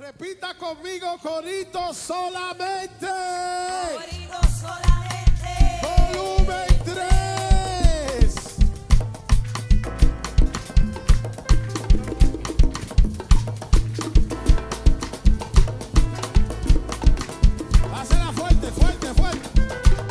Repita conmigo, corito solamente. Corito solamente. Volumen 3. Hacela fuerte, fuerte, fuerte.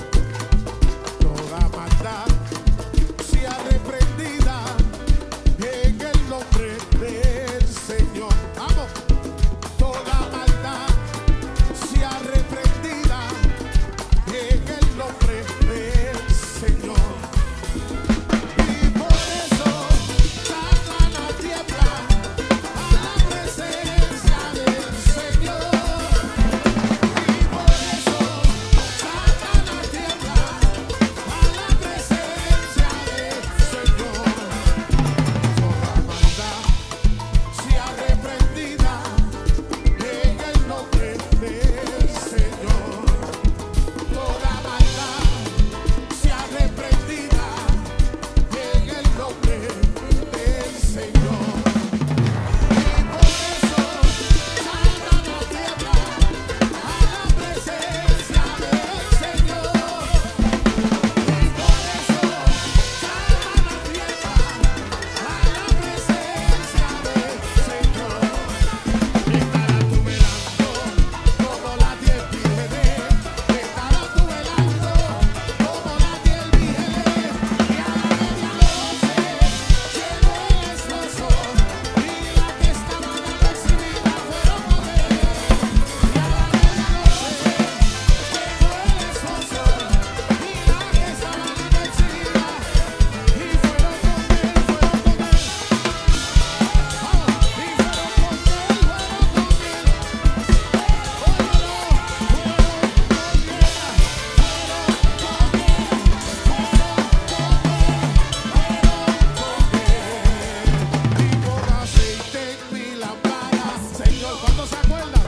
Toda maldad sea reprendida en el nombre del Señor. Vamos. Toda maldad sea reprendida en el nombre del Señor. Y por eso Satanás tiembla a la presencia del Señor. Y por eso Satanás tiembla a la presencia del Señor. Toda maldad sea reprendida en el nombre del Señor. Toda maldad sea reprendida en el nombre del Señor. Y por eso Satanás tiembla a la presencia del Señor. Y por eso Satanás tiembla a la presencia del Señor. Estará tu velando como la diez vírgenes. Estará tu velando como la diez vírgenes. Y a la medianoche llegó el esposo y las que estaban apercibidas fueron con él. Y a la medianoche llegó el esposo y las que estaban apercibidas y fueron con él, fueron con él. Vamos, y fueron con él, fueron con él. Y por aceite en mi lámpara, Señor, ¿cuándo se acuerda?